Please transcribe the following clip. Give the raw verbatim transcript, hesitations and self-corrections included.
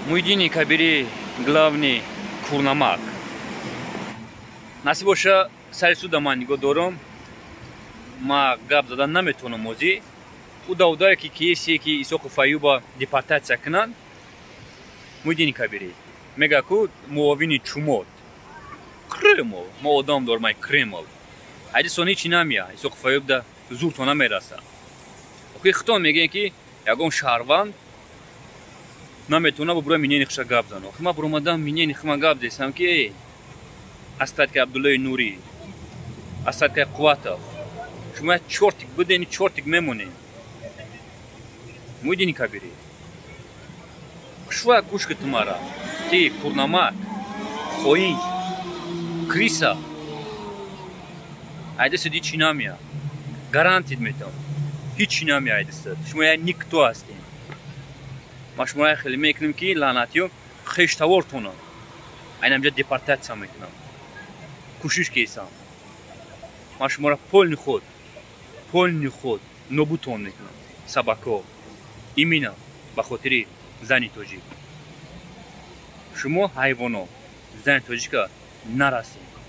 Муйдини Кабири главный Курнамак. Насиб боша сари суда ман нигоҳ дорам. Ма гап задан наметавонам ҳозир. Уда удае ки кисе ки Исоқу Фаюба депортатсия кунанд. Муйдини Кабири мега ку муовини чумот. Кремл, мо одам дормай Кремл. Айди сони чи намия. Исоқу Фаюб да зуд то намераса. Оки хитон мегӯянд ки ягон шаҳрванд наметавона бо бура минени хиша гап зана. Охи ма буромадам минени хима гап дестам ки астад ки Абдуллои Нурӣ, астад ки Қувватов. Шумо чортик будени чортик мемонед. Муйдини Кабири. Шва кушка тумара. Ти Курнамак, хоин, криса. Айда сиди чи намия. Гарантид метавонам. Ҳеҷ намия айда сид. Шумо я никто ҳастед. Ма шуморо хеле мекунем ки лаънатиё хештавортонам. Айнамҷа депортатсия мекунам. Кӯшиш кесам. Ма шуморо полни худ, полни худ нобутон мекунам. Сабако. Имина ба хотири зани тоҷик. Шумо ҳайвонот, зани тоҷика нарасед.